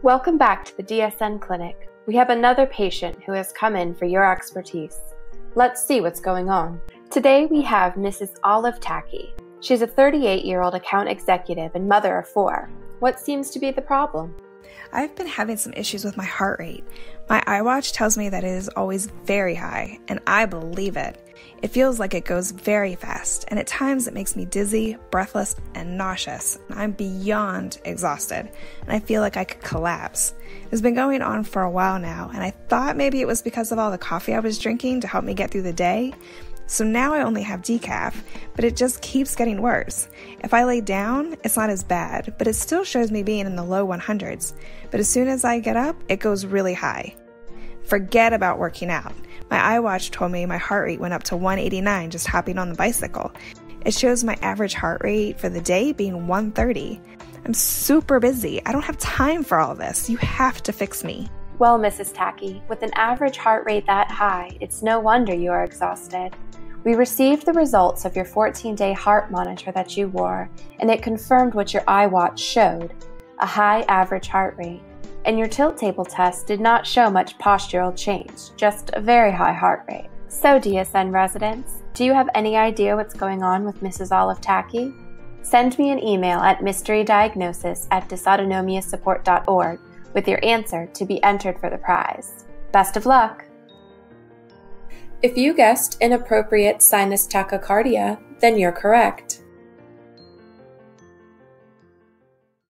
Welcome back to the DSN clinic. We have another patient who has come in for your expertise. Let's see what's going on. Today we have Mrs. Olive Tacky. She's a 38-year-old account executive and mother of 4. What seems to be the problem? I've been having some issues with my heart rate. My iWatch tells me that it is always very high, and I believe it. It feels like it goes very fast, and at times it makes me dizzy, breathless, and nauseous. I'm beyond exhausted, and I feel like I could collapse. It's been going on for a while now, and I thought maybe it was because of all the coffee I was drinking to help me get through the day. So now I only have decaf, but it just keeps getting worse. If I lay down, it's not as bad, but it still shows me being in the low 100s. But as soon as I get up, it goes really high. Forget about working out. My iWatch told me my heart rate went up to 189 just hopping on the bicycle. It shows my average heart rate for the day being 130. I'm super busy. I don't have time for all this. You have to fix me. Well, Mrs. Tacky, with an average heart rate that high, it's no wonder you are exhausted. We received the results of your 14-day heart monitor that you wore, and it confirmed what your iWatch showed, a high average heart rate. And your tilt table test did not show much postural change, just a very high heart rate. So, DSN residents, do you have any idea what's going on with Mrs. Olive Tacky? Send me an email at mysterydiagnosis@dysautonomiasupport.org with your answer to be entered for the prize. Best of luck! If you guessed inappropriate sinus tachycardia, then you're correct.